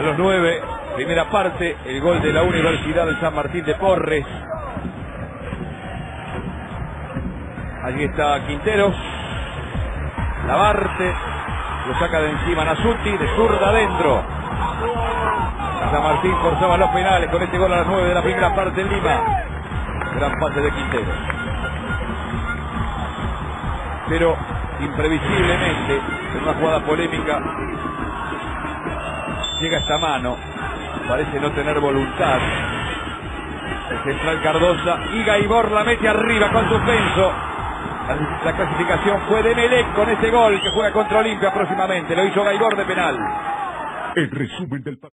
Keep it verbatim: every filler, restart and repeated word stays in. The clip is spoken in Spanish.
los nueve, primera parte, el gol de la Universidad de San Martín de Porres. Allí está Quintero. Labarte, lo saca de encima Nasuti, de zurda adentro. San Martín forzaba los penales con este gol a las nueve de la primera parte en Lima. Gran pase de Quintero. Pero imprevisiblemente, en una jugada polémica, llega esta mano. Parece no tener voluntad. El central Cardosa y Gaibor la mete arriba con suspenso. La, la clasificación fue de Melec con ese gol que juega contra Olimpia próximamente. Lo hizo Gaibor de penal. El resumen del